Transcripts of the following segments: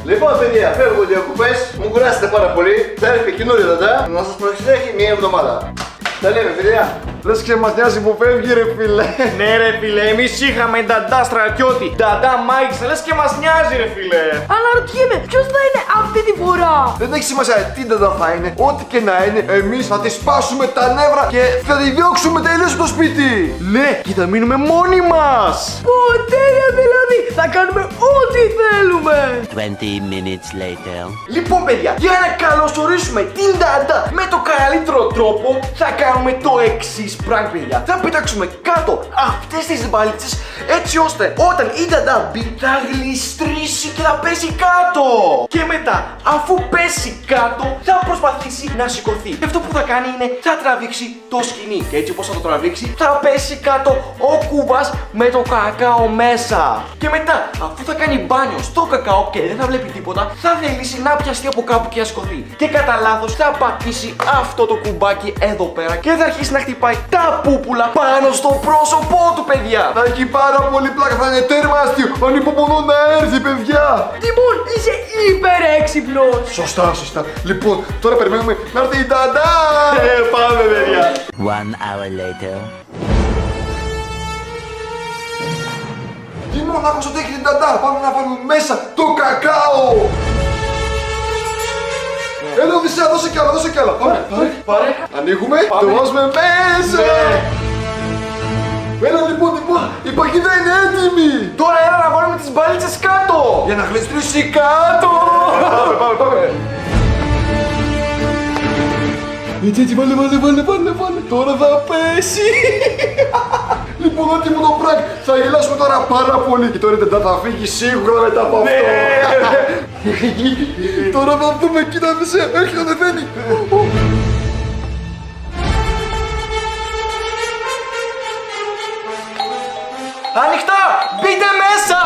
Λοιπόν, παιδιά, φεύγω διακοπές. Μου κουράσετε πάρα πολύ. Θα έρθει καινούριο δαντά να σας προσέχει μία εβδομάδα. Τα λέμε, παιδιά. Λες και μας νοιάζει που φεύγει, ρε φίλε. Ναι, ρε φίλε, εμείς είχαμε νταντά στρατιώτη, νταντά Μάικς, λες και μας νοιάζει, ρε φίλε. Αναρωτιέμαι, ποιος θα είναι αυτή τη φορά. Δεν έχει σημασία τι δεν θα είναι, ό,τι και να είναι. Εμείς θα τη σπάσουμε τα νεύρα και θα τη διώξουμε τελείως στο σπίτι. Ναι, και θα μείνουμε μόνοι μας. Τέλεια δηλαδή, θα κάνουμε ό,τι θέλουμε. 20 minutes later. Λοιπόν, παιδιά, για να καλωσορίσουμε την νταντά με το καλύτερο τρόπο, θα κάνουμε το εξής prank, παιδιά. Θα πετάξουμε κάτω αυτές τις μπαλίτσες έτσι ώστε όταν η νταντά μπει θα γλιστρήσει και θα πέσει κάτω. Και μετά, αφού πέσει κάτω, θα προσπαθήσει να σηκωθεί. Και αυτό που θα κάνει είναι θα τραβήξει το σκοινί. Και έτσι όπως θα το τραβήξει, θα πέσει κάτω ο κουβάς με το κακάο μέσα. Και μετά, αφού θα κάνει μπάνιο στο κακάο και δεν θα βλέπει τίποτα, θα θελήσει να πιαστεί από κάπου και να σηκωθεί. Και κατά λάθος θα πατήσει αυτό το κουμπάκι εδώ πέρα και θα αρχίσει να χτυπάει τα πούπουλα πάνω στο πρόσωπό του, παιδιά. Θα έχει πάρα πολύ πλάκα, θα είναι τέρμα αστείο. Ανυπομονώ να έρθει, παιδιά. Τιμών, είσαι υπερέξυπνος. Σωστά, σωστά. Λοιπόν, τώρα περιμένουμε να έρθει η νταντά. Πάμε, παιδιά. 1 hour later. Τι μόνο άκουσα ότι έχει την νταντά. Πάμε να βάλουμε μέσα το κακάο. Έλα, Οδυσσέα, δώσε κι άλλα, δώσε κι άλλα. Πάρε. Ανοίγουμε, το βάζουμε μέσα. Έλα λοιπόν, η παγίδα είναι έτοιμη. Τώρα έλα να βάλουμε τις μπαλίτσες κάτω. Για να γλιστρήσει κάτω. Πάμε. Έτσι, βάλε. Τώρα θα πέσει. Λοιπόν, έτοιμο το prank. Θα γελάσουμε τώρα πάρα πολύ. Και τώρα η νταντά θα φύγει σίγουρα μετά από αυτό. Τώρα θα δούμε, κοίτα Οδυσσέα, έχει ανεβαίνει. Ανοιχτά! Μπείτε μέσα!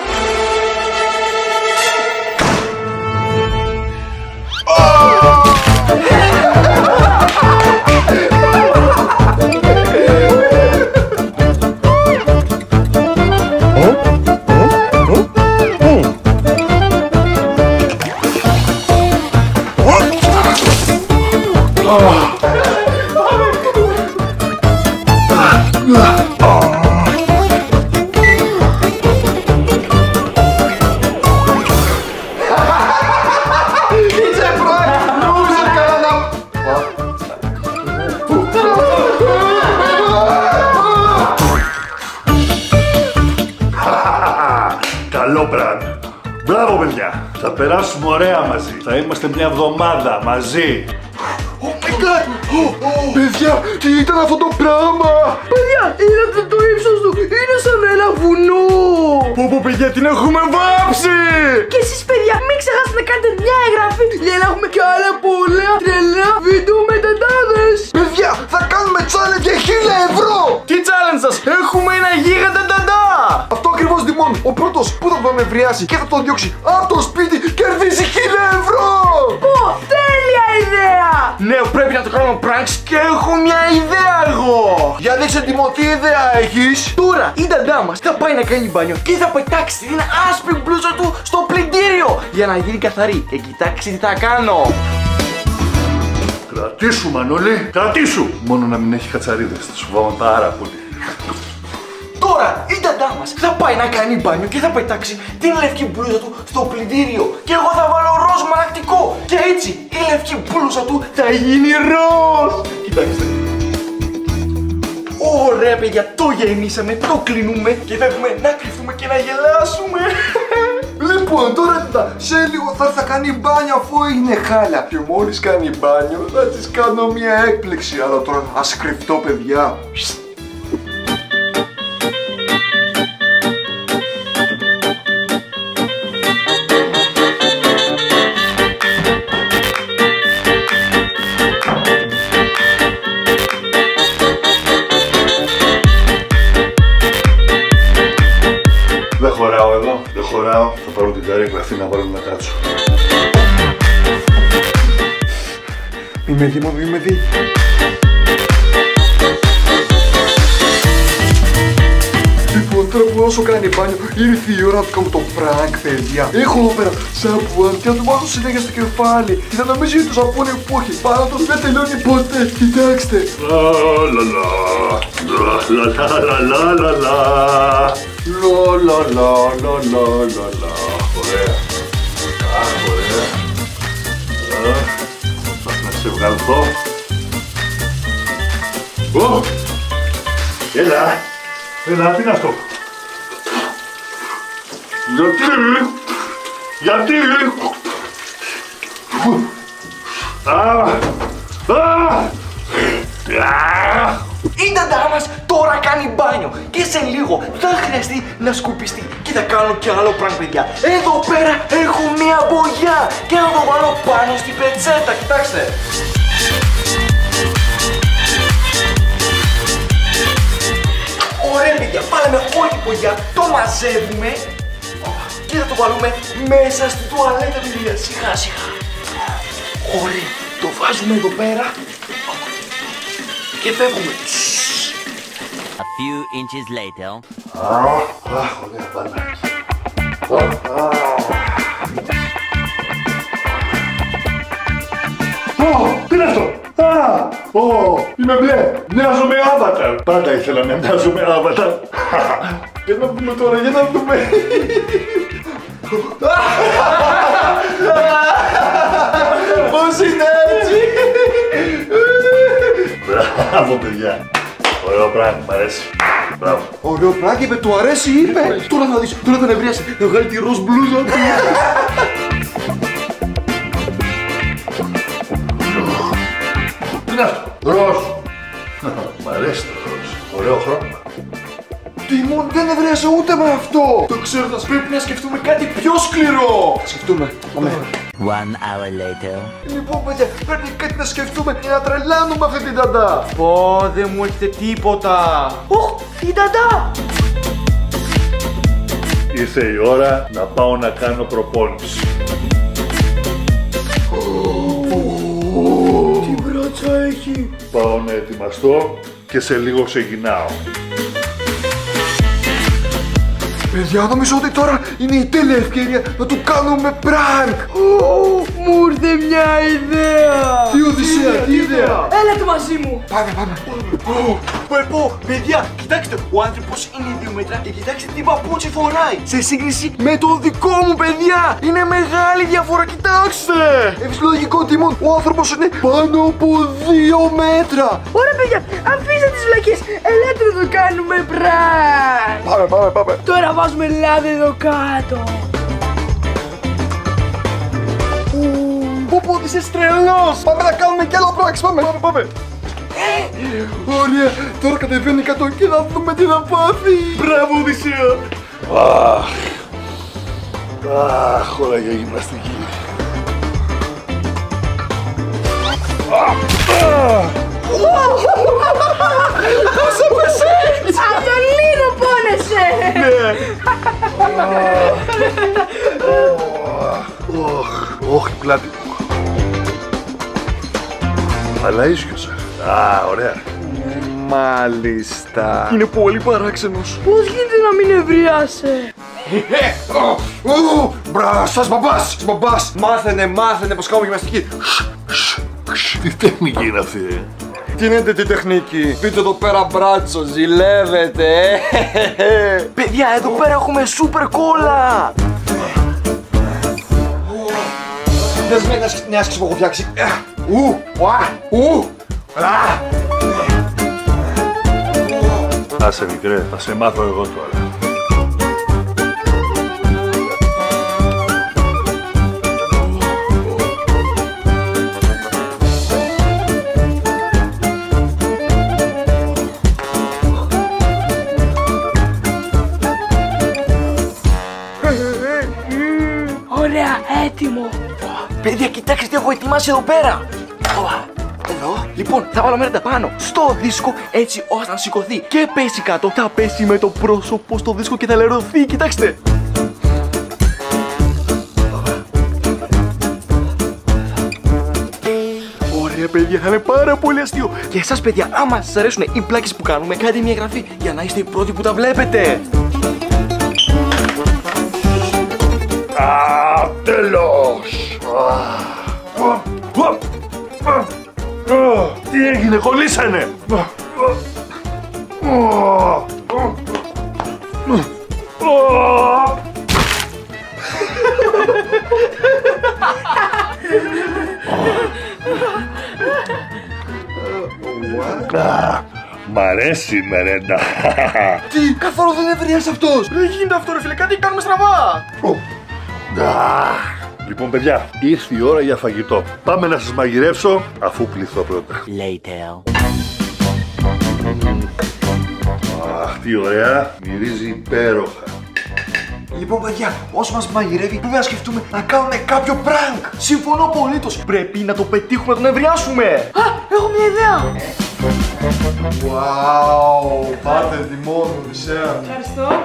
Καλό brand. Μπράβο, παιδιά. Θα περάσουμε ωραία μαζί. Θα είμαστε μια εβδομάδα μαζί. Oh my god! Παιδιά, τι ήταν αυτό το πράγμα! Παιδιά, είδατε το ύψος του, είναι σαν ένα βουνό. Πω, παιδιά, την έχουμε βάψει! Και εσείς, παιδιά, μην ξεχάσετε να κάνετε μια εγγραφή για να έχουμε και άλλα πολλά τρελά βίντεο με νταντάδες. Παιδιά, θα κάνουμε challenge για 1000 ευρώ! Τι challenge σας, έχουμε ένα γίγαντα νταντά! Αυτό ακριβώς, Δημών. Ο πρώτος που θα τον ευριάσει και θα τον διώξει από το σπίτι κερδίζει 1000 ευρώ! Πω, τέλεια ιδέα! Ναι, πρέπει να το κάνουμε pranks και έχω μια ιδέα εγώ! Για δείξε, Δημών, τι ιδέα έχεις? Τώρα η νταντά μας θα πάει να κάνει μπάνιο και θα πετάξει την άσπρη μπλούζα του στο πλυντήριο για να γίνει καθαρή. Και κοιτάξτε τι θα κάνω! Κρατήσου, Μανώλη, κρατήσου! Μόνο να μην έχει κατσαρίδες, θα σου φοβάμαι πάρα πολύ. Τώρα η νταντά μας θα πάει να κάνει μπάνιο και θα πετάξει την λευκή μπλούζα του στο πλυντήριο. Και εγώ θα βάλω ροζ μαλακτικό. Και έτσι η λευκή μπλούζα του θα γίνει ροζ. Κοιτάξτε. Ωραία, παιδιά, το γεμίσαμε, το κλείνουμε και φεύγουμε να κρυφτούμε και να γελάσουμε. Λοιπόν, τώρα σε λίγο θα κάνει μπάνιο αφού είναι χάλια. Και μόλις κάνει μπάνιο θα της κάνω μια έκπληξη. Αλλά τώρα ας κρυφτώ, παιδιά. Δεν χωράω εδώ, δεν χωράω. Θα πάρω την καρέκλα αυτή να βάλω να κάτσω. Μη με δει, μη με δει. Λοιπόν, τώρα που όσο κάνει μπάνιο, ήρθε η ώρα να του κάνουμε το prank, παιδιά. Έχω εδώ πέρα σαμπουάν και να του βάλω συνέχεια στο κεφάλι. Και θα νομίζει ότι το σαμπουάν που έχει πάνω του δεν τελειώνει ποτέ. Κοιτάξτε. Ωραία. Ωραία. Να σε βγάλω. Έλα, τι είναι αυτό. Γιατί. Η νταντά μας τώρα κάνει μπάνιο και σε λίγο θα χρειαστεί να σκουπιστεί. Και θα κάνω κι άλλο prank, παιδιά. Εδώ πέρα έχω μία μπογιά και να το βάλω πάνω στην πετσέτα, κοιτάξτε. Ωραία, παιδιά, βάλαμε όλη την μπογιά, το μαζεύουμε και θα το βάλουμε μέσα στη τουαλέτα, παιδιά, σιγά σιγά. Ωραία, το βάζουμε εδώ πέρα και φεύγουμε. A few inches later. Ωραία, τι είναι αυτό. Είμαι μπλε. Μοιάζω με Avatar. Πάντα ήθελα να μοιάζω με Avatar. Για να δούμε τώρα, για να δούμε. Πώς είναι έτσι. Μπράβο, παιδιά. Ωραίο πράγμα, μ' αρέσει. Μπράβο. Ωραίο πράγμα, είπε, του αρέσει, είπε. Τώρα θα δεις, τώρα θα νευρίασει. Θα βγάλει τη ροζ μπλούζα του. Τι είναι αυτό. Ροζ. Μ' αρέσει το ροζ. Ωραίο χρώμα. Τιμόν, δεν νευρίασε ούτε με αυτό. Το ξέρω, θα πρέπει να σκεφτούμε κάτι πιο σκληρό. Θα σκεφτούμε. Πάμε. 1 hour later. Λοιπόν, παιδιά, πρέπει κάτι να σκεφτούμε για να τρελάνουμε αυτή την νταντά. Πω, δεν μου έχετε τίποτα. Οχ, η νταντά. Ήρθε η ώρα να πάω να κάνω προπόνηση. Τι μπράτσα έχει. Πάω να ετοιμαστώ και σε λίγο ξεκινάω. Παιδιά, νομίζω ότι τώρα είναι η τέλεια ευκαιρία να του κάνουμε prank. Μου ήρθε μια ιδέα. Τι Οδυσσέα, τι ιδέα. Έλατε μαζί μου. Πάμε. Πω, παιδιά, κοιτάξτε, ο άνθρωπος είναι 2 μέτρα και κοιτάξτε τι παπούτσι φοράει. Σε σύγκριση με το δικό μου, παιδιά, είναι μεγάλη διαφορά, κοιτάξτε. Φυσιολογικό, Τιμόν, ο άνθρωπος είναι πάνω από 2 μέτρα. Ωραία, παιδιά, αφήστε τις βλακίες. Ελάτε να το κάνουμε prank. Πάμε. Τώρα βάζουμε λάδι εδώ κάτω. Πω, είσαι τρελός. Πάμε να κάνουμε κι άλλο prank. Πάμε. Ωραία, τώρα κατεβαίνει κάτω και να δούμε τι θα πάθει. Μπράβο, Οδυσσέα. Αχ, όλα για γυμναστική. Πώς έπεσε έτσι. Από το λίγο πόνεσε. Όχι, πλάτη. Αλλά ίσιος. Ωραία. Μάλιστα. Είναι πολύ παράξενος. Πώς γίνεται να μην ευριάσε. Σας μπαμπάς. Μάθαινε πως κάνουμε γυμναστική. Τι τεχνική είναι αυτή, Τι είναι τη τεχνική. Πείτε εδώ πέρα μπράτσο, ζηλεύετε. Παιδιά, εδώ πέρα έχουμε σούπερ κόλλα. Δες με μια άσκηση που έχω φτιάξει. Άσε μικρέ, θα σε μάθω εγώ τώρα. Ωραία, έτοιμο. Παιδιά, κοιτάξτε τι έχω ετοιμάσει εδώ πέρα. Εδώ. Λοιπόν, θα βάλω μέροντα πάνω στο δίσκο έτσι ώστε να σηκωθεί και πέσει κάτω. Θα πέσει με το πρόσωπο στο δίσκο και θα λερωθεί. Κοιτάξτε. Ωραία, παιδιά, θα είναι πάρα πολύ αστείο. Και εσάς, παιδιά, άμα σας αρέσουν οι πλάκες που κάνουμε, κάντε μια εγγραφή για να είστε οι πρώτοι που τα βλέπετε. Τέλος. Τι έγινε, κολλήσανε. Μ' αρέσει η μερέντα. Τι, καθόλου δεν ευριάζει αυτός. Δεν γίνεται αυτό ρε φίλε, κάτι κάνουμε στραβά. Λοιπόν παιδιά, ήρθε η ώρα για φαγητό. Πάμε να σας μαγειρεύσω αφού πληθώ πρώτα. Later. Αχ, τι ωραία, μυρίζει υπέροχα. Λοιπόν παιδιά, όσο μας μαγειρεύει πρέπει να σκεφτούμε να κάνουμε κάποιο prank. Συμφωνώ απολύτως. Πρέπει να το πετύχουμε, να τον ευριάσουμε. Α, έχω μια ιδέα. Wow, πάτε τιμόν, Οδυσσέα. Ευχαριστώ.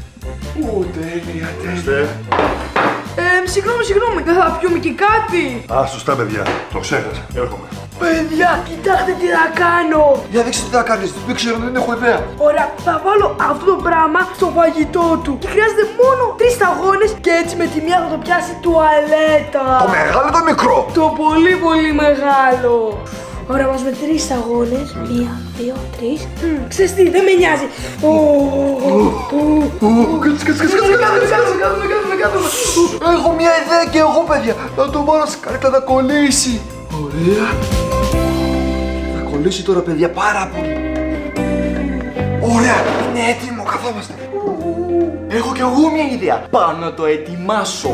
Τέλεια. Συγγνώμη, δεν θα πιούμε και κάτι. Α, σωστά παιδιά, το ξέχασα, έρχομαι. Παιδιά, κοιτάξτε τι θα κάνω. Για δείξτε τι θα κάνεις, δεν ξέρω, δεν έχω ιδέα. Ωραία, θα βάλω αυτό το πράγμα στο φαγητό του. Και χρειάζεται μόνο 3 σταγόνες και έτσι με τη μία θα το πιάσει τουαλέτα. Το μεγάλο ή το μικρό? Το πολύ μεγάλο. Ωραία, βάζουμε 3 σταγόνες. 1, 2, 3. Ξέρεις τι, δεν με νοιάζει. Κάτω. Έχω μια ιδέα και εγώ παιδιά. Να το βάλω σε κάρτα να κολλήσει. Ωραία. Θα κολλήσει τώρα παιδιά πάρα πολύ. Ωραία, είναι έτοιμο, καθόμαστε. Έχω κι εγώ μια ιδέα. Πάω να το ετοιμάσω.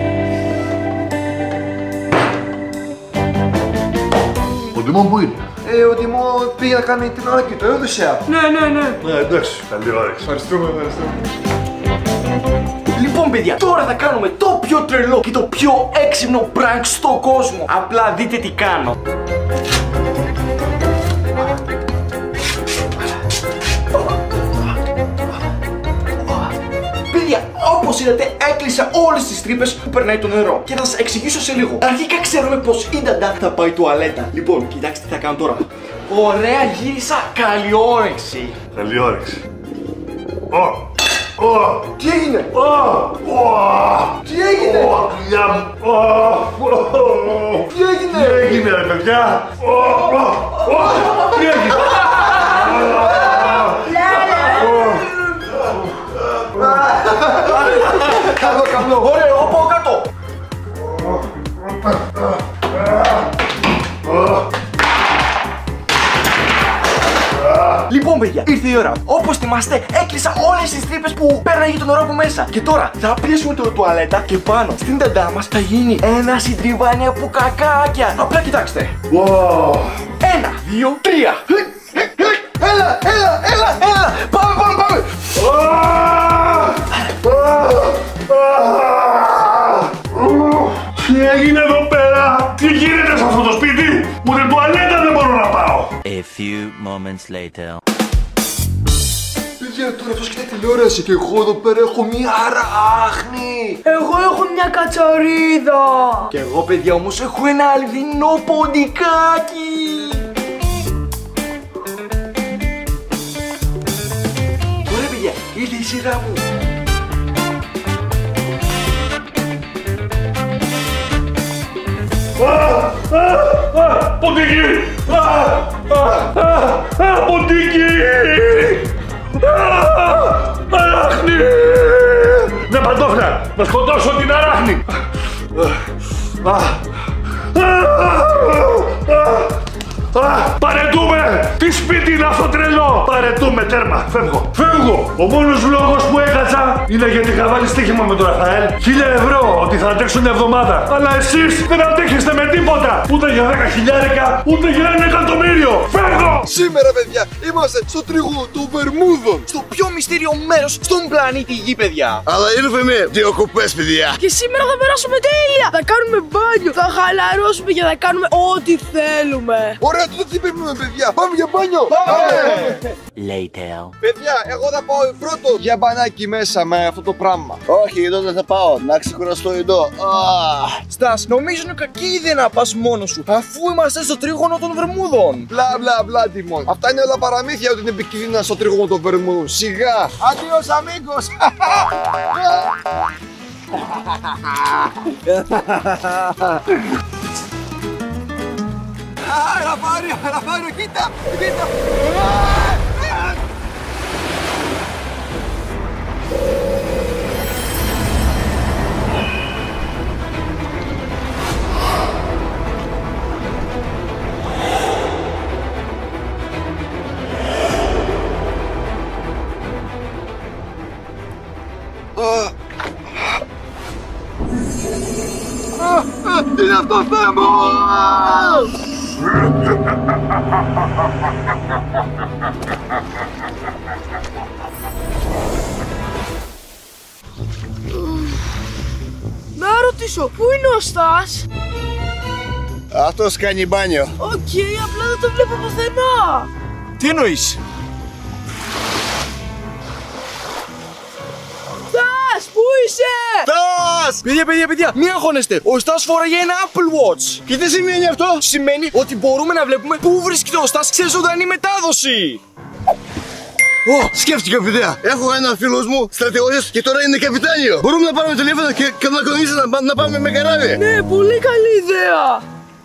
Ο Τιμόν που είναι? Ο Τιμόν πήγε να κάνει την ώρα και το Οδυσσέα. Ναι. Εντάξει, καλή όρεξη. Ευχαριστούμε. Λοιπόν παιδιά, τώρα θα κάνουμε το πιο τρελό και το πιο έξυπνο prank στον κόσμο. Απλά δείτε τι κάνω. Παιδιά, όπως είδατε έκλεισα όλες τις τρύπες που περνάει το νερό. Και θα σας εξηγήσω σε λίγο. Αρχικά ξέρουμε πως η Νταντά θα πάει τουαλέτα. Λοιπόν, κοιτάξτε τι θα κάνω τώρα. Ωραία, γύρισα, καλή όρεξη. Καλή όρεξη. Τι έγινε? Τι έγινε? Τι έγινε ρε παιδιά? Τι έγινε? Καλό. Ωραία, εγώ πάω κάτω. Λοιπόν παιδιά, ήρθε η ώρα. Όπως θυμάστε, έκλεισα όλες τις τρύπες που πέρναγε το νερό από μέσα. Και τώρα θα πιέσουμε το τουαλέτα και πάνω στην Νταντά μας θα γίνει ένα συντριβάνι από κακάκια. Απλά κοιτάξτε. 1, 2, 3. Έλα. Πάμε. Τι έγινε εδώ πέρα? Τι γίνεται σε αυτό το σπίτι? Ούτε τουαλέτα δεν μπορώ να πάω. A few moments later. Παιδιά, τώρα αυτός κοιτάει τηλεόραση και εγώ εδώ πέρα έχω μια ράχνη. Εγώ έχω μια κατσαρίδα. Και εγώ παιδιά όμως έχω ένα αληθινό ποντικάκι. Ωραία παιδιά, ήρθε η σειρά μου. Ποντίκι! Ποντίκι! Αράχνη! Ναι, παντόφλα! Να σκοτώσω την αράχνη! Παρετούμε! Τι σπίτι είναι αυτό τρελό! Παρετούμε, τέρμα! Φεύγω! Ο μόνος λόγος που έκατσα είναι γιατί είχα βάλει στοίχημα με τον Ραφαέλ 1.000 ευρώ ότι θα αντέξω μια εβδομάδα. Αλλά εσείς δεν αντέχεστε με τίποτα! Ούτε για 10.000, ούτε για 1 εκατομμύριο! Φεύγω! Σήμερα παιδιά, είμαστε στο τρίγωνο των Βερμούδων. Στο πιο μυστήριο μέρος στον πλανήτη Γη, παιδιά. Αλλά ήρθαμε διακοπές, παιδιά. Και σήμερα θα περάσουμε τέλεια. Θα κάνουμε μπάνιο, θα χαλαρώσουμε και θα κάνουμε ό,τι θέλουμε. Ωραία, τότε τι περιμένουμε παιδιά, πάμε για μπάνιο. Later. Παιδιά, εγώ θα πάω πρώτο για μπανάκι μέσα με αυτό το πράγμα. Όχι, εδώ δεν θα πάω. Να ξεκουραστώ εδώ. Στας, νομίζω είναι κακή ιδέα να πας μόνος σου, αφού είμαστε στο τρίγωνο των Βερμούδων. Μπλα, Τιμόν. Αυτά είναι όλα παραμύθια ότι είναι επικίνδυνα στο τρίγωνο των Βερμούδων. Σιγά. Adios amigos. Ραφάριο, κοίτα! Τι είναι αυτό, Θεέ μου! Να ρωτήσω, πού είναι ο Στας? Αυτός κάνει μπάνιο. Οκ, απλά δεν το βλέπω πουθενά. Τι εννοείς? Στας, πού είσαι? Στας! Παιδιά, μην αγχώνεστε. Ο Στας φοράγε ένα Apple Watch. Και τι σημαίνει αυτό? Σημαίνει ότι μπορούμε να βλέπουμε πού βρίσκεται ο Στας σε ζωντανή μετάδοση. Σκέφτηκα, παιδιά. Έχω έναν φίλο μου στρατηγός και τώρα είναι καπιτάνιο. Μπορούμε να πάρουμε τηλέφωνο και να κανονίσουμε να πάμε με καράβι. Ναι, πολύ καλή ιδέα.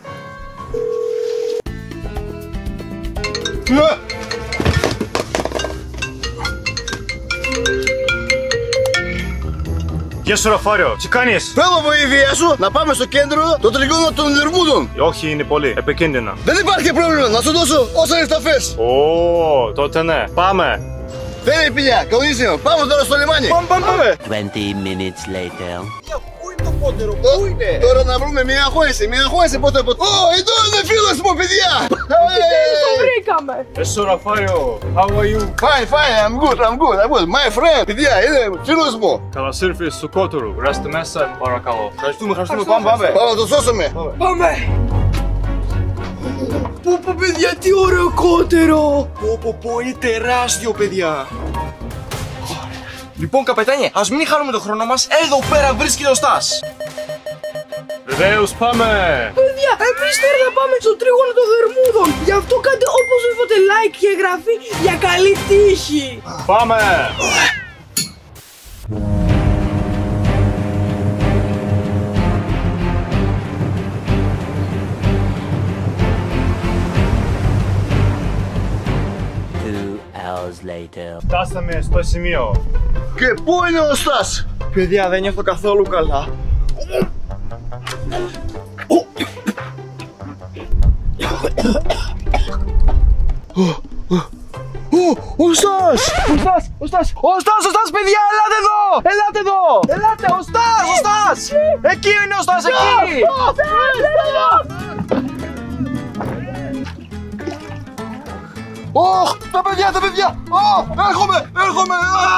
Γεια σου, Ραφάριο, τι κάνεις? Θέλω βοήθεια σου να πάμε στο κέντρο των τριγώνων των Βερμούδων. Όχι, είναι πολύ επικίνδυνα. Δεν υπάρχει πρόβλημα, να σου δώσω όσα λεφτά θες. Ω, τότε ναι. Πάμε. Δεν είναι πηλιά, κανονίσαμε. Πάμε τώρα στο λιμάνι. Πάμε. 20 minutes later. Πού είναι το κότερο, πού είναι? Τώρα να βρούμε μια αγχώνηση, πότε. Εδώ είναι φίλος μου, παιδιά. Το βρήκαμε. Εσύ, Ραφάριο, how are you? Fine, I'm good. My friend, παιδιά, είναι φίλος μου. Καλώς ήρθες στο κότερο. Ρέστε μέσα, παρακαλώ. Ευχαριστούμε, πάμε. Πάμε να το σώσουμε. Πάμε. Πω, παιδιά, τι ωραίο κότερο. Πω, είναι τεράστιο, παιδιά. Λοιπόν, καπετάνιε, ας μην χάνουμε τον χρόνο μας. Εδώ πέρα βρίσκεται ο Στας. Βεβαίως, πάμε. Παιδιά, εμείς τώρα θα πάμε στο τρίγωνο των Βερμούδων. Γι' αυτό κάντε οπωσδήποτε like και εγγραφή για καλή τύχη. Πάμε. Φτάσαμε στο σημείο. Και πού είναι ο Στας? Παιδιά, δεν νιώθω καθόλου καλά. Ο Στας, παιδιά, ελάτε εδώ! Ελάτε, ο Στας! Εκεί είναι ο Στας, εκεί! Τα παιδιά! Έρχομαι!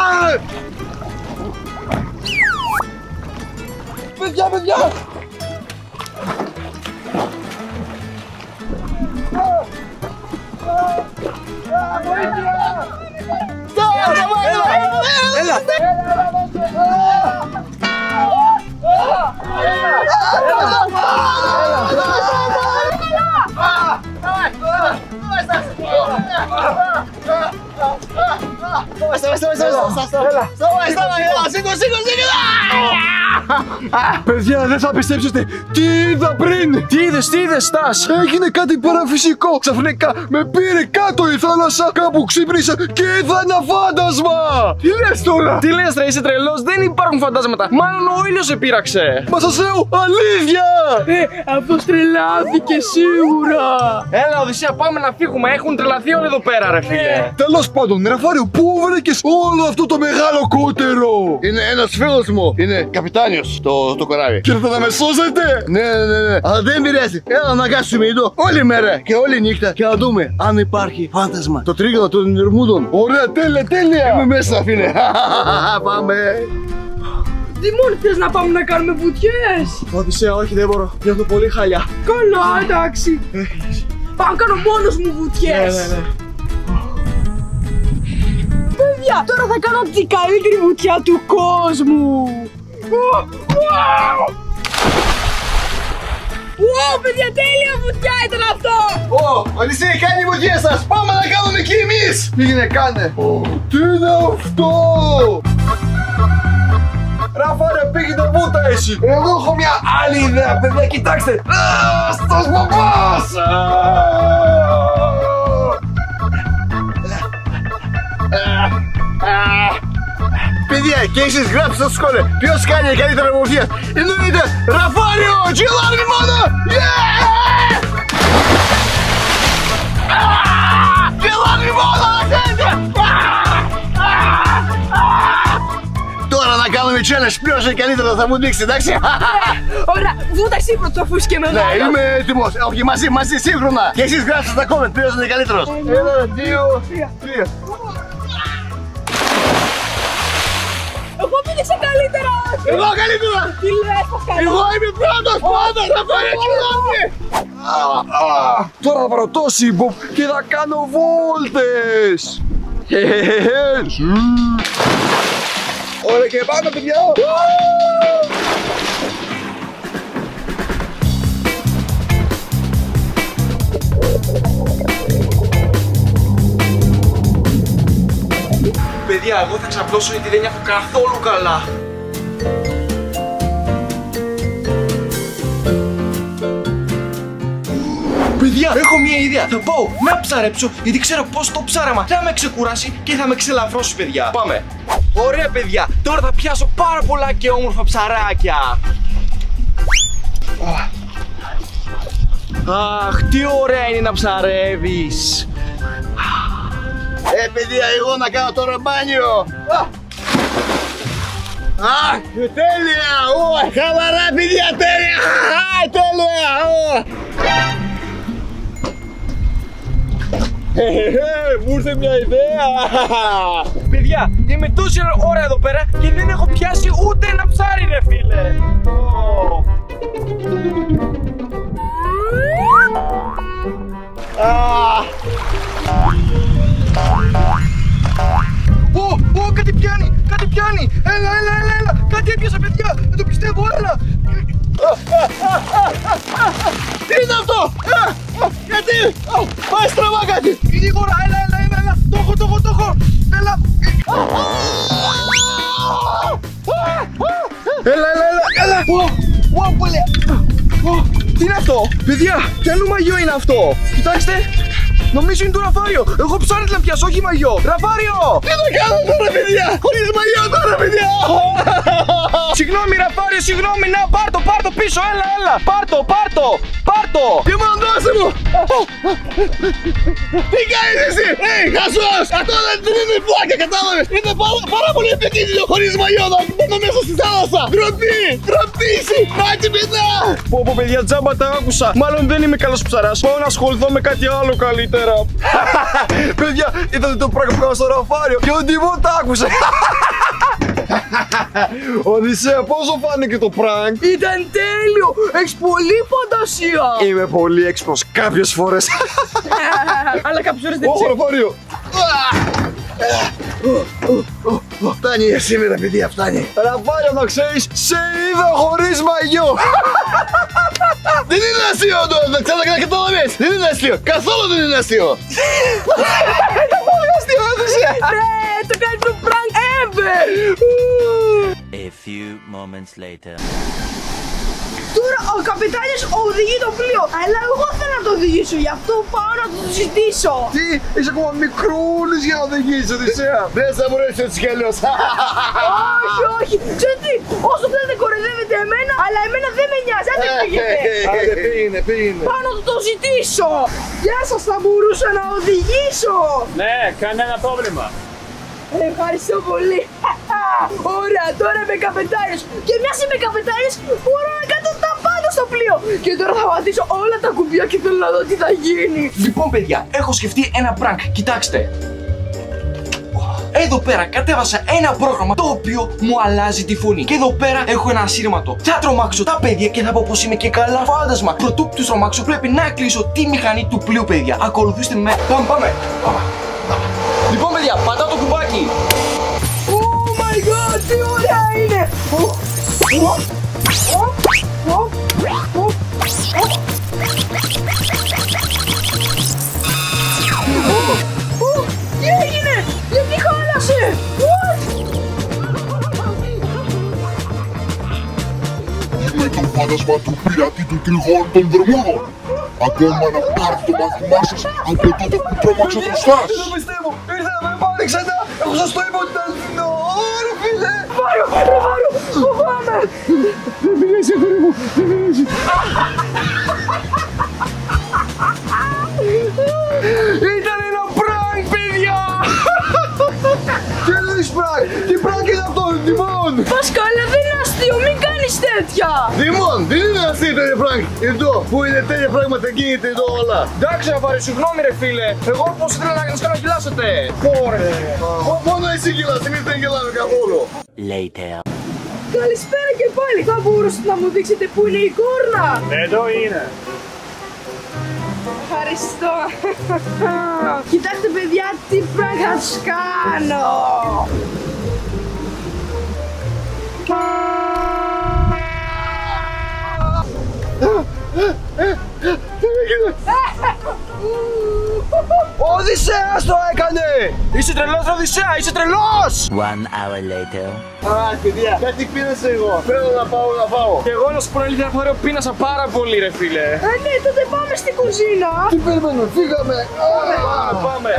Παιδιά! Παιδιά, δεν θα πιστέψετε τι είδα πριν! Τι είδες, Στας? Έγινε κάτι παραφυσικό! Ξαφνικά με πήρε κάτω η θάλασσα, κάπου ξύπνησα και είδα ένα φάντασμα! Τι λες τώρα? Τι λες, ρε, είσαι τρελός? Δεν υπάρχουν φαντάσματα! Μάλλον ο ήλιος σε πείραξε! Μα σας λέω αλήθεια! Αυτός τρελάθηκε σίγουρα. Έλα, Οδυσσέα, πάμε να φύγουμε! Έχουν τρελαθεί όλοι εδώ πέρα, ρε φίλε! Τέλος πάντων, Ραφάριο, πού βρήκες όλο αυτό το μεγάλο κότερο? Είναι ένας φίλος μου, είναι καπιτάνιος το καράβι. Και θα με σώσετε! Ναι. Αλλά δεν πειράζει. Έλα να κάτσουμε εδώ όλη μέρα και όλη νύχτα και να δούμε αν υπάρχει φάντασμα. Το τρίγωνο των Βερμούδων. Ωραία, τέλεια! Είμαι μέσα, φίλε. Πάμε. Δημών, θες να πάμε να κάνουμε βουτιές? Οδυσσέα, όχι, δεν μπορώ. Νιώθω πολύ χαλιά. Καλά, εντάξει. Πάω να κάνω μόνος μου βουτιές. Ναι. Παιδιά, τώρα θα κάνω την καλύτερη βουτιά του κόσμου. Παιδιά, τέλεια βουτιά ήταν αυτό. Οδυσσέα, κάνει οι βουτιές σας. Πάμε να κάνουμε και εμείς. Πήγαινε, κάνε! Τι είναι αυτό? Ραφάριο, πήγε το βούτα εσύ. Εγώ έχω μια άλλη ιδέα, παιδιά, κοιτάξτε. Στος παπάς. Παιδιά, και εσείς γράψτε στο σχόλιο ποιος κάνει καλύτερα μορφία. Εννοείται Ραφάριο, γελάρι μόνο. Γελάρι μόνο, τώρα να κάνουμε challenge, ποιος είναι καλύτερο θα μου δείξει, εντάξει. Ωραία, βούτα εσύ πρώτο αφού είσαι και Ναι, μεγάλο. είμαι έτοιμος. Όχι, μαζί σύγχρονα. Και εσείς γράψτε στα comment ποιος είναι καλύτερος. 1, 2, 3. Εγώ πήδηξα καλύτερα. Εγώ καλύτερα. Τι λες, Πασκαλό. Εγώ είμαι πρώτος πάντα. Θα πάρω κιλόνι. Τώρα θα πάρω το σύμποπ και θα κάνω βόλτες. Ωραία και πάμε, παιδιά. Παιδιά, εγώ θα ξαπλώσω γιατί δεν νιώθω καθόλου καλά. Παιδιά, έχω μια ιδέα. Θα πάω να ψαρέψω γιατί ξέρω πως το ψάραμα θα με ξεκουράσει και θα με ξελαφρώσει, παιδιά. Πάμε. Ωραία, παιδιά. Τώρα θα πιάσω πάρα πολλά και όμορφα ψαράκια. Αχ, τι ωραία είναι να ψαρεύεις. Παιδιά, εγώ να κάνω τώρα μπάνιο. Αχ, τέλεια. Χαλαρά, παιδιά, τέλεια. Τέλεια. Μου ήρθε μια ιδέα. Παιδιά, είμαι τόση ώρα εδώ πέρα και δεν έχω πιάσει ούτε ένα ψάρι, ρε φίλε. Κάτι πιάνει, κάτι πιάνει. Έλα. Κάτι έπιασα, παιδιά. Δεν το πιστεύω, έλα. Τι είναι αυτό! Γιατί! Πάει στραβά κάτι! Γρήγορα, έλα. Το έχω. Έλα. Έλα. Πολύ. Τι είναι αυτό! Παιδιά, ποιανού μαγιό είναι αυτό! Κοιτάξτε! Νομίζω είναι το Ραφάριο! Εγώ ψάρι να πιάσω, όχι μαγιό! Ραφάριο! Τι θα κάνω τώρα, παιδιά! Χωρίς μαγιό τώρα, παιδιά! Συγγνώμη, Ραφάριο, συγγνώμη! Να, πάρ' το πίσω! Έλα! Πάρ' το! Τι μόνο δώσε μου! Τι κάνεις εσύ! Χασός! Αυτό δεν είναι πλάκα, κατάλαβες! Είναι πάρα πολύ επικίνδυνο χωρίς μαγιό να μπαίνω μέσα στη θάλασσα! Ντροπή εσύ! Μάτσι πιτά! Πω, παιδιά, τζάμπα τα άκουσα! Μάλλον δεν είμαι καλός ψαράς! Πάω να ασχοληθώ με κάτι άλλο καλύτερα! Παιδιά, είδατε το πράγμα που κάνω στο Ραφάριο και ο Ντιμό τα άκουσε. Οδυσσέα, πόσο φάνηκε το prank? Ήταν τέλειο. Έχεις πολύ φαντασία. Είμαι πολύ έξυπνος κάποιες φορές. Αλλά κάποιες φορές δεν Όχι, ξέρω. Ραφάριο. Φτάνει για σήμερα, παιδιά, φτάνει. Ραφάριο, να ξέρεις, σε είδα χωρίς μαγιό. Δεν είναι αστείο, να καταλαβαίνεις! Δεν είναι αστείο! Καθόλου δεν είναι αστείο! Ναι, το καλύτερο prank ever. A few moments later. Τώρα ο καπετάνιος οδηγεί το πλοίο. Αλλά εγώ θέλω να το οδηγήσω. Γι' αυτό πάω να το ζητήσω. Τι, είσαι ακόμα μικρούλης για να οδηγήσεις, Οδυσσέα. Δεν θα μπορέσει έτσι κι αλλιώς! Όχι. Ξέρετε τι, όσο θέλετε κοροϊδεύετε εμένα, αλλά εμένα δεν με νοιάζει. Αν δεν πήγαινε. Άντε, πήγαινε. Πάω να το ζητήσω. Γεια σας, θα μπορούσα να οδηγήσω. Ναι, κανένα πρόβλημα. Ευχαριστώ πολύ. Ωραία, τώρα είμαι καπετάνιος. Και μιας είμαι καπετάνιος, μπορώ να κάνω τα πάντα στο πλοίο. Και τώρα θα πατήσω όλα τα κουμπιά και θέλω να δω τι θα γίνει. Λοιπόν, παιδιά, έχω σκεφτεί ένα prank. Κοιτάξτε. Εδώ πέρα κατέβασα ένα πρόγραμμα το οποίο μου αλλάζει τη φωνή. Και εδώ πέρα έχω ένα ασύρματο. Θα τρομάξω τα παιδιά και θα πω πως είμαι και καλά φάντασμα. Προτού τους τρομάξω, πρέπει να κλείσω τη μηχανή του πλοίου, παιδιά. Ακολουθήστε με. Πάμε. Λοιπόν, παιδιά, πατάω το κουμπάκι. Oh my god, τι ωραία είναι. Τι έγινε, γιατί χάλασε. πειρατή του τριγώνου των Βερμούδων. Ακόμα να πάρει το μάθημά σας από τότε που τρόμαξε το Στας. Δεν το πιστεύω! Ήρθα να με πάρει ξανά! Εγώ σας το είπα ότι ήταν αληθινό! Ωραία φίλε! Βάρω! Φοβάμαι! Δεν πειράζει, αγόρι μου, δεν πειράζει. Ήταν ένα prank, παιδιά! Τι εννοείς prank? Τι prank είναι αυτό, Δημόν? Πασκάλα, δεν είναι αστείο, μην κάνεις τέτοια! Δημόν, δεν είναι αστείο τέτοια πράγμα. Εδώ που είναι τέτοια πράγματα γίνεται εδώ όλα. Εντάξει, Αφάρη, συγγνώμη ρε φίλε. Εγώ πώς ήθελα να σας κάνω να γελάσετε. Ωραία. Μόνο εσύ γελάς, εμείς δεν γελάμε καθόλου. Later. Καλησπέρα και πάλι, θα μπορούσατε να μου δείξετε που είναι η κόρνα? Εδώ είναι. Ευχαριστώ. Κοιτάξτε παιδιά, τι πράγμα θα σας κάνω. Ο Οδυσσέας το έκανε! Είσαι τρελός, Οδυσσέα, είσαι τρελός! 1 hour later. Α, παιδιά, κάτι πίνασα εγώ. Θέλω να πάω. Και εγώ να σου πω αλήθεια, Αφάρη, πίνασα πάρα πολύ ρε φίλε. Ναι, τότε πάμε στην κουζίνα. Τι περιμένω, φύγαμε. Πάμε.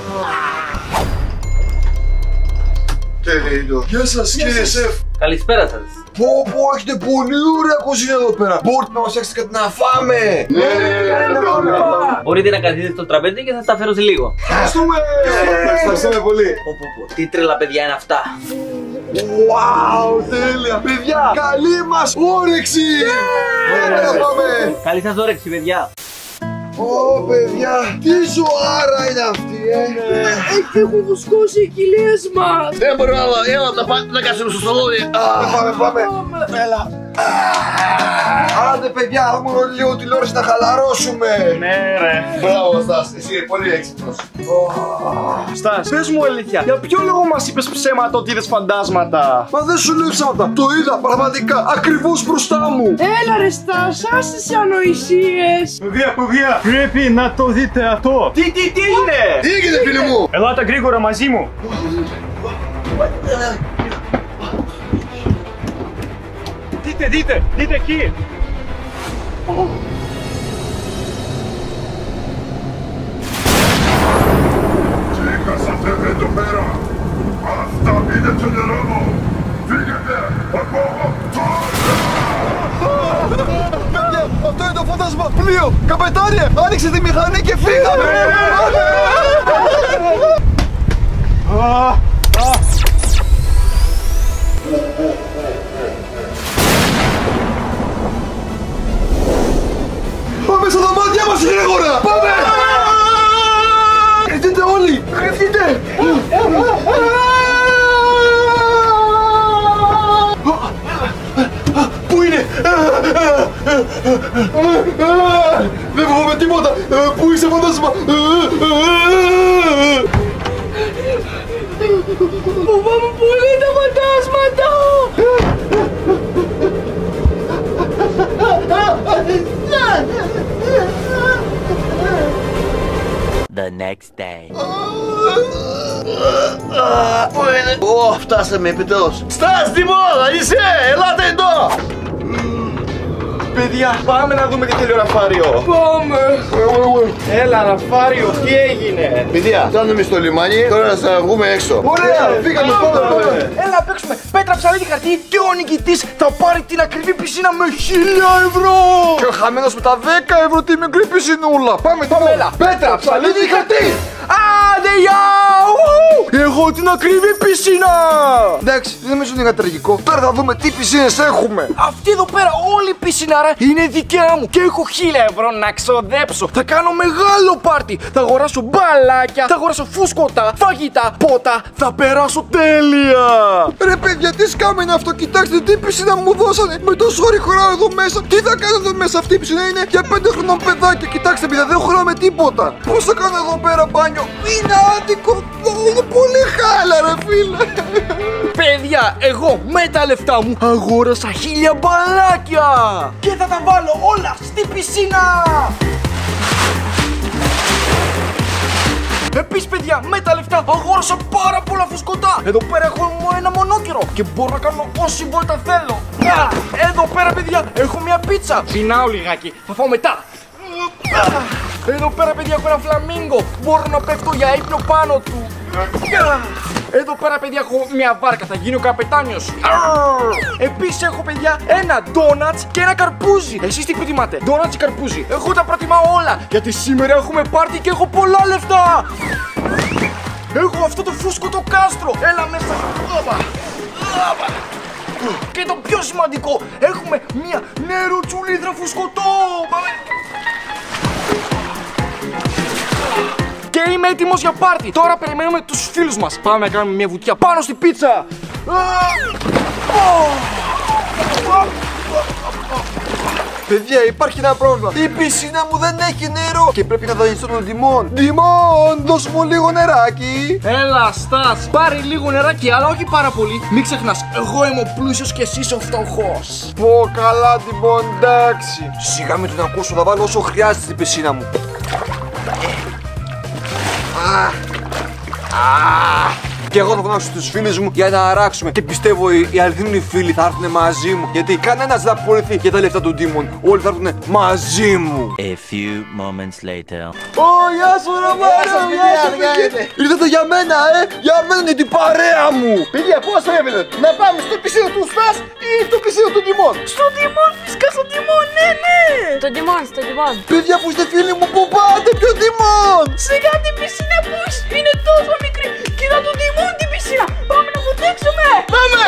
Τέλειο. Γεια σας κύριε σεφ. Καλησπέρα σας. Πω, έχετε πολύ ωραία κουζίνα εδώ πέρα. Μπορείτε να μας φτιάξετε κάτι να φάμε. Μπορείτε να καθίσετε στο τραπέζι και θα τα φέρω σε λίγο. Ευχαριστούμε πολύ. Τι τρελά παιδιά είναι αυτά. Wow, τέλεια. Παιδιά, καλή μας όρεξη. Έλα να πάμε. Καλή σας όρεξη παιδιά. Ω, παιδιά, τι ζωάρα είναι αυτή, Εκεί έχουν φουσκώσει οι κοιλίες μας. Δεν μπορώ άλλα, έλα να κάτσουμε στο σαλόνι. Πάμε. Έλα. Άντε, παιδιά, θα μου λίγο τηλεόραση να χαλαρώσουμε. Ναι ρε. Μπράβο, Στας, εσύ είναι πολύ έξυπνος. Στας, πες μου αλήθεια, για ποιο λόγο μας είπες ψέματα ότι είδες φαντάσματα? Μα δεν σου λέω ψέματα. Το είδα πραγματικά ακριβώς μπροστά μου. Έλα ρε Στας, άσε τις ανοησίες. Παιδιά, πρέπει να το δείτε αυτό. Τι είναι? Τι έγινε, φίλε μου? Ελάτε γρήγορα μαζί μου. Δείτε εκεί. Ξέχασατε εδώ πέρα. Αυτά είναι το νερό μου. Φύγετε από εγώ τώρα. Παιδιά, αυτό είναι το φαντάσμα πλοίο. Καπετάνιε, άνοιξε τη μηχανή και φύγαμε. Πάμε στα δωμάτια μας γρήγορα. Πάμε. Κρυφτείτε όλοι. Κρυφτείτε. Πού είναι? Δεν βγούμε τίποτα. Πού είσαι φαντάσμα? Φοβάμαι πολύ τα φαντάσματα. The next day. Πού είναι? Ω, φτάσαμε επιτέλους. Στας, Δημόνα, είσαι, ελάτε εδώ. Παιδιά, πάμε να δούμε τι θέλει ο Ραφάριο. Πάμε. Έλα Ραφάριο, τι έγινε? Παιδιά, φτάνουμε στο λιμάνι, τώρα θα βγούμε έξω. Ωραία, φύγαμε. Έλα να παίξουμε πέτρα ψαλίδι χαρτί και ο νικητής θα πάρει την ακριβή πισίνα με 1.000 ευρώ. Και ο χαμένος με τα 10 ευρώ τη μικρή πισινούλα. Πάμε, Έλα, πέτρα ψαλίδι χαρτί. Άντε γεια! Έχω την ακριβή πισίνα. Εντάξει, δεν νομίζω είναι κάτι τραγικό. Τώρα θα δούμε τι πισίνες έχουμε. Αυτή εδώ πέρα όλη η πισινάρα είναι δικιά μου και έχω 1.000 ευρώ να ξοδέψω. Θα κάνω μεγάλο πάρτι. Θα αγοράσω μπαλάκια, θα αγοράσω φουσκωτά, φαγητά, πότα. Θα περάσω τέλεια. Ρε παιδιά, τι σκάμι είναι αυτό, κοιτάξτε τι πισίνα μου δώσανε. Με τόσο όρι χωράω εδώ μέσα. Τι θα κάνω εδώ μέσα, αυτή η πισίνα είναι για 5 χρονών παιδάκια. Κοιτάξτε, παιδιά, δεν χωράω με τίποτα. Πώς θα κάνω εδώ πέρα μπάνιο? Είναι άδικο, είναι πολύ χάλα, ρε φίλε. Παιδιά, εγώ με τα λεφτά μου αγόρασα 1.000 μπαλάκια. Και θα τα βάλω όλα στην πισίνα. Επίσης, παιδιά, με τα λεφτά αγόρασα πάρα πολλά φουσκωτά. Εδώ πέρα έχω ένα μονόκερο και μπορώ να κάνω όση βόλτα θέλω. Εδώ πέρα, παιδιά, έχω μια πίτσα. Πεινάω λιγάκι, θα φάω μετά. Εδώ πέρα, παιδιά, έχω ένα φλαμίγκο. Μπορώ να πέφτω για ύπνο πάνω του. Εδώ πέρα, παιδιά, έχω μια βάρκα. Θα γίνει ο καπετάνιος. Επίσης έχω, παιδιά, ένα ντόνατς και ένα καρπούζι. Εσείς τι προτιμάτε, ντόνατς ή καρπούζι? Εγώ τα προτιμάω όλα, γιατί σήμερα έχουμε πάρτι και έχω πολλά λεφτά. Έχω αυτό το φούσκωτο κάστρο. Έλα μέσα. Και το πιο σημαντικό, έχουμε μια νερουτσουλίδρα φουσκωτό. Και είμαι έτοιμος για πάρτι. Τώρα περιμένουμε τους φίλους μας. Πάμε να κάνουμε μια βουτιά πάνω στην πίτσα. Παιδιά, υπάρχει ένα πρόβλημα. Η πισίνα μου δεν έχει νερό και πρέπει να δανειστώ τον Τιμών. Τιμών, δώσ' μου λίγο νεράκι. Έλα, Στας, πάρε λίγο νεράκι, αλλά όχι πάρα πολύ. Μην ξεχνάς, εγώ είμαι ο πλούσιος και εσύ είσαι ο φτωχός. Πω καλά, Τιμών, εντάξει. Σιγά μην τον ακούσω, θα βάλω όσο χρειάζεται στην πισίνα μου. Και εγώ θα φωνάξω στους φίλους μου για να αράξουμε. Και πιστεύω οι αληθινοί φίλοι θα έρθουν μαζί μου. Γιατί κανένας δεν θα απολυθεί για τα λεφτά του Ντίμων. Όλοι θα έρθουν μαζί μου. A few moments later. Ω, γεια σου, Ρωμάριο! Γεια σου, ήρθατε για μένα, για μένα είναι την παρέα μου. Παιδιά, πώς θέλετε, να πάμε στο πισίνο του Στας ή στο πισίνο του Ντίμων? Στο Τιμόν, φυσικά στο Τιμόν, ναι! Στο Τιμόν, στο Τιμόν. Παιδιά που είστε φίλοι μου, πού πάτε, ποιο Ντίμων? Σιγά την πισίνα που είναι τόσο μικρή. Κοίτα τον Τιμόν την πισίνα. Πάμε να βουτήξουμε. Πάμε!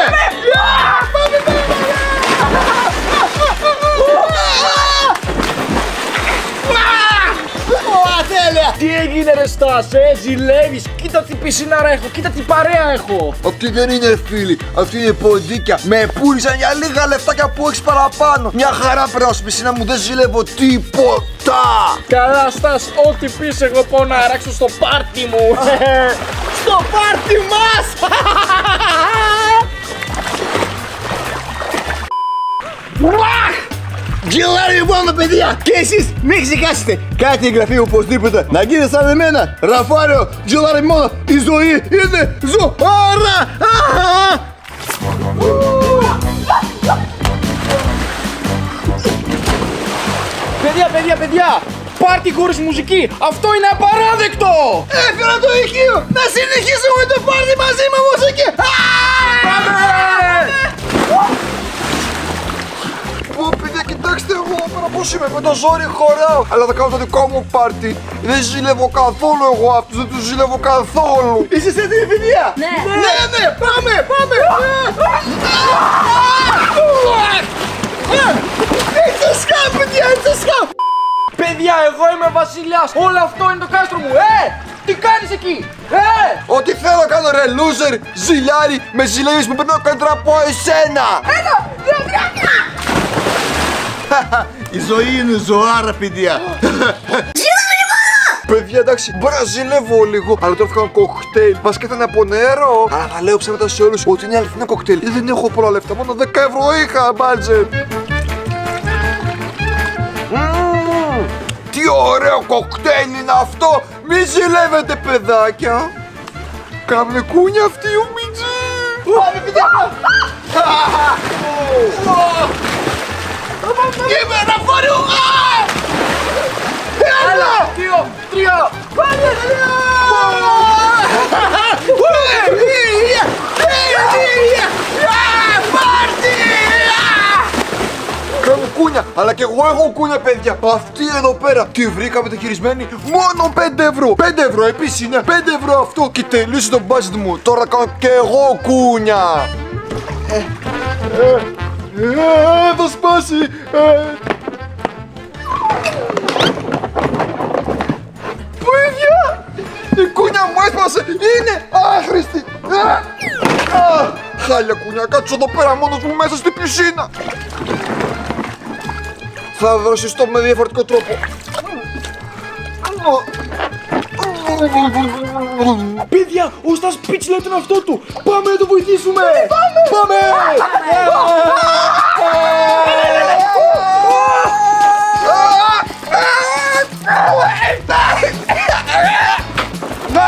Τι έγινε, ρε Στας, ζηλεύεις? Κοίτα τι πισινάρα έχω, κοίτα τι παρέα έχω. Αυτοί δεν είναι φίλοι, αυτοί είναι ποντίκια. Με πούλησαν για λίγα λεφτάκια που έχεις παραπάνω. Μια χαρά περνάω στην πισίνα μου, δεν ζηλεύω τίποτα. Καλά, Στας, ό,τι πεις εγώ πάω να αράξω στο πάρτι μου. Στο πάρτι μας! Γελάρι λοιπόν, παιδιά! Και εσείς μην ξεχάσετε, κάντε εγγραφή οπωσδήποτε. Να γίνετε σαν εμένα, Ραφάριο, γελάρι μόνο. Η ζωή είναι ζωάρα! Παιδιά! Πάρτι χωρίς μουσική! Αυτό είναι απαράδεκτο! Έφερα το ηχείο! Να συνεχίσουμε το πάρτι μαζί με μουσική! Πω, παιδιά, κοιτάξτε εγώ πέρα πώς είμαι, με το ζόρι χωράω. Αλλά θα κάνω το δικό μου πάρτι. Δεν ζηλεύω καθόλου εγώ αυτούς, δεν τους ζηλεύω καθόλου. Είσαι έτοιμοι, παιδιά? Ναι, πάμε! Έτσι σκάφ, παιδιά, έτσι σκάφ! Παιδιά, εγώ είμαι βασιλιάς! Όλο αυτό είναι το κάστρο μου! Τι κάνεις εκεί! Ό,τι θέλω να κάνω, ρε loser, ζηλιάρι, με ζηλεύεις που περνάω καλύτερα από εσένα! Η ζωή είναι ζωάρα, παιδιά! Παιδιά, εντάξει, μπορεί να ζηλεύω λίγο, αλλά τώρα θα κάνω κοκτέιλ. Μας και θα είναι από νερό. Αλλά θα λέω ψέματα σε όλους ότι είναι αληθινό κοκτέιλ. Δεν έχω πολλά λεφτά, μόνο 10 ευρώ είχα budget. Τι ωραίο κοκτέιλ είναι αυτό! Μη ζηλεύετε, παιδάκια! Κάμνε κούνια αυτοί οι ομιτζοί! Πάμε, παιδιά! Είμαι Ραφάριο! Ένα! 2, 3! Πάμε! Κάνω κούνια, αλλά και εγώ έχω κούνια, παιδιά. Αυτή εδώ πέρα τη βρήκα μεταχειρισμένη μόνο 5 ευρώ. 5 ευρώ επίσης είναι 5 ευρώ αυτό. Και τελείωσε το budget μου. Τώρα κάνω και εγώ κούνια. Θα σπάσει. Παιδιά, η κούνια μου έσπασε. Είναι άχρηστη. Χάλια κούνια, κάτσω εδώ πέρα μόνος μου μέσα στην πισίνα. Θα δροσιστώ με διαφορετικό τρόπο. Παιδιά, ο Στας πίτσι λέει τον εαυτό του! Πάμε να το βοηθήσουμε! Πάμε! Να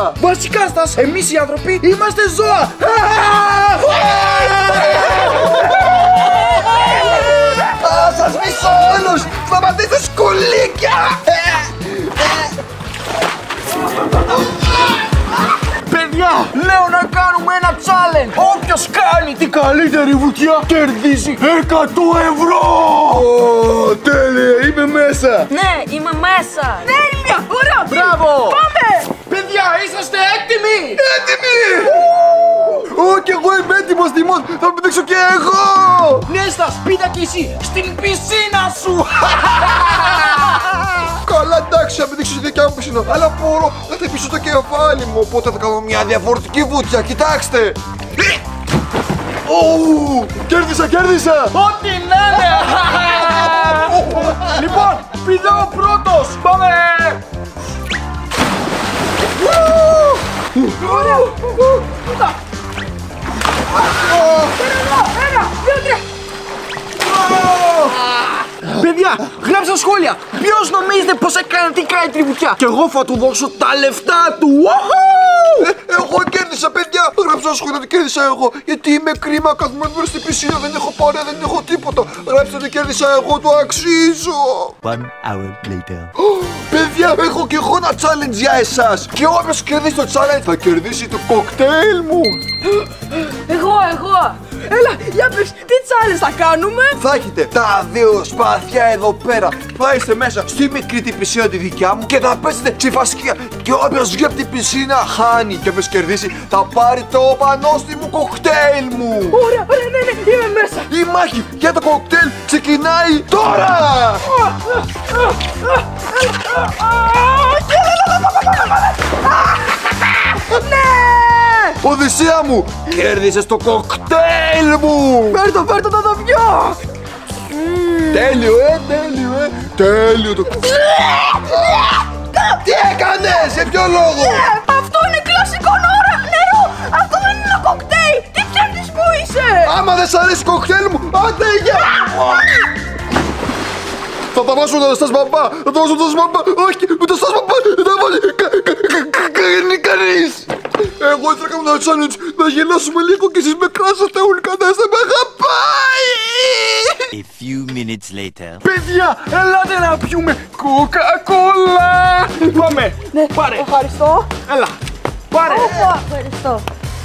ζώα! Βασικά Στας, εμείς οι άνθρωποι είμαστε ζώα! Σας μισώ όλους! Σταματήστε σκουλίκια! Παιδιά, λέω να κάνουμε ένα challenge! Όποιος κάνει την καλύτερη βουτιά κερδίζει 100 ευρώ! Τέλεια, είμαι μέσα! Ναι, είμαι μέσα. Ναι, Ηλία, ωραία! Μπράβο! Πάμε! Παιδιά, είσαστε έτοιμοι! Έτοιμοι! Κι εγώ είμαι έτοιμος, Δημών! Θα πηδήξω και εγώ! Ναι, Στας, πήτα κι εσύ στην πισίνα σου! Καλά, εντάξει, θα πηδήξω στη δικιά μου πισίνα. Αλλά μπορώ να χτυπήσω το κεφάλι μου. Οπότε θα κάνω μια διαφορετική βουτιά. Κοιτάξτε! Κέρδισα! Ό,τι να είναι! Λοιπόν, πηδάω πρώτος! Πάμε! Ωραία! Ένα, δύο, τρία! Παιδιά, γράψτε στα σχόλια! Ποιος νομίζετε πως έκανε την καλύτερη βουτιά? Και εγώ θα του δώσω τα λεφτά του! Εγώ κέρδισα, παιδιά! Γράψτε στο σχόλιο ότι κέρδισα εγώ. Γιατί είμαι κρίμα, κάθομαι εδώ στην πισίνα. Δεν έχω παρέα, δεν έχω τίποτα. Γράψτε ότι κέρδισα εγώ, το αξίζω. 1 hour later. Παιδιά, έχω και εγώ ένα challenge για εσάς. Και όποιος κερδίσει το challenge θα κερδίσει το κοκτέιλ μου. Εγώ! Έλα, για πες, τι challenge θα κάνουμε? Θα έχετε τα δύο σπαθιά εδώ πέρα. Θα είστε μέσα στη μικρή την πισίνα τη δικιά μου και θα πέσετε ξεφασκία. Και όποιος βγει από την πισίνα χάνει. Και όποιος κερδίσει θα πάρει το πανόστιμο κοκτέιλ μου. Ωραία, ναι, είμαι μέσα! Η μάχη για το κοκτέιλ ξεκινάει τώρα! Ναι! Οδυσσέα μου, κέρδισες το κοκτέιλ μου! Φέρ' το να το πιω! Τέλειο, τέλειο το... Τι έκανες, για ποιο λόγο? Αυτό είναι κλασικό νερό! Αυτό δεν είναι ένα κοκτέιλ! Τι ψεύτης που είσαι! Άμα δεν σ' αρέσει το κοκτέιλ μου, άντε για... Θα τα βάσω το Στας Μπαμπά! Όχι, με το Στας Μπαμπά! Δεν θα βάλει κανείς! Εγώ ήθελα να κάνω ένα challenge να γελάσουμε λίγο και εσείς με κράσατε όλοι, κανένας δεν με αγαπάει! A few minutes later. Παιδιά, ελάτε να πιούμε κοκακόλα! Πάμε! Ναι, πάρε! Ευχαριστώ! Έλα! Πάρε! Ευχαριστώ!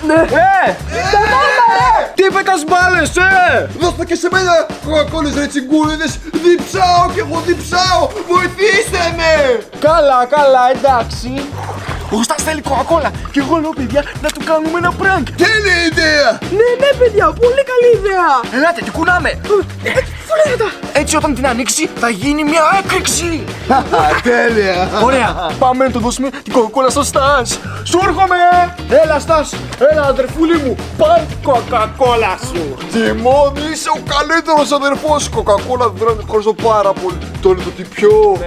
Τι πέτας μπάλες, Δώστε και σε μένα κοκακόλες ρε τσιγκούριδες! Διψάω κι εγώ διψάω! Βοηθήστε με! Καλά, εντάξει. Ο Στας θέλει κοκακόλα και εγώ λέω, παιδιά, να του κάνουμε ένα prank. Τέλεια ιδέα! Ναι, παιδιά, πολύ καλή ιδέα! Ελάτε, την κουνάμε. Έτσι όταν την ανοίξει θα γίνει μια έκρηξη. Τέλεια! Ωραία, πάμε να του δώσουμε την κοκακόλα στο Στας. Σου έρχομαι. Έλα Στας, έλα αδερφούλη μου, πάρ' την κοκακόλα σου. Τιμόν, είσαι ο καλύτερος αδερφός. Κοκακόλα δεν ευχαριστώ πάρα πολύ. Το είναι το τι πιο...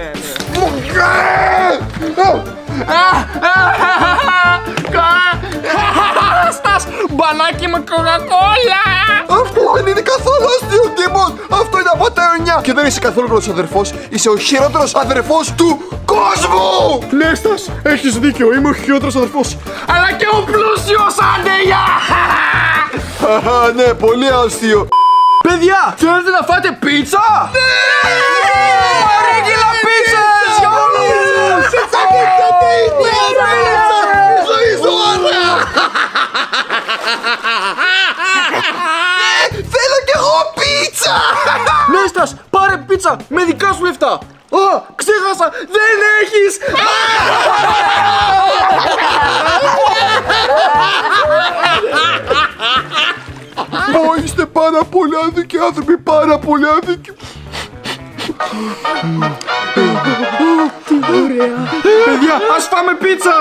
Στας, μπανάκι με κοκακόλα. Αυτό δεν είναι καθόλου αστείο, Τιμόν. Αυτό είναι απαταιωνιά. Και δεν είσαι καθόλου καλός αδερφός. Είσαι ο χειρότερος αδερφός του κόσμου. Ναι Στας, έχεις δίκιο, είμαι ο χειρότερος αδερφός. Αλλά και ο πλούσιος, άντε γεια. Ναι, πολύ αστείο. Παιδιά, θέλετε να φάτε πίτσα? Ναι! Παρήγγειλα πίτσες για όλους! Ζωή σου ωραία! Θέλω κι εγώ πίτσα! Ναι Στας, πάρε πίτσα με δικά σου λεφτά. Ξέχασα, δεν έχεις! Είστε πάρα πολύ άδικοι άνθρωποι, πάρα πολύ άδικοι. Τι ωραία! Παιδιά, ας φάμε πίτσα!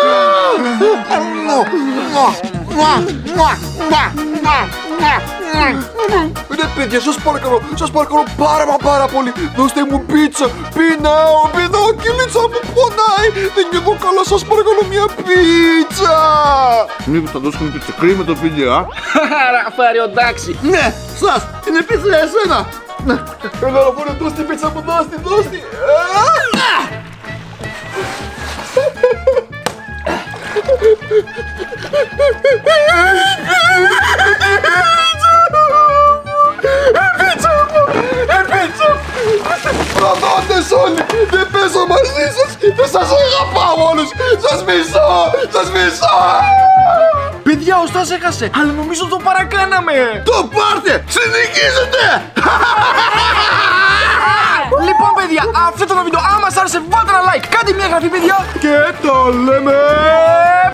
Ναι παιδιά, σας παρακαλώ πάρα πολύ. Δώστε μου πίτσα, πεινάω, κυλίτσα μου πονάει. Δεν νιώθω καλά, σας παρακαλώ μια πίτσα. Μήπως θα δώσουμε πίτσα, κρίμα το παιδιά. Ραφάριο, εντάξει. Ναι, σας, είναι πίτσα για εσένα. Έλα να πω, δώσ' την πίτσα μου, δώσ' την. Προδότες όλοι, δεν παίζω μαζί σας, δεν σας αγαπάω όλους, σας μισώ, σας μισώ. Παιδιά, ο Στάς έχασε, αλλά νομίζω το παρακάναμε. Το πάρτε, συνεχίζετε. Λοιπόν, παιδιά, αυτό ήταν το βίντεο. Άμα σας άρεσε, βάλτε ένα like, κάντε μια εγγραφή, παιδιά. Και το λέμε.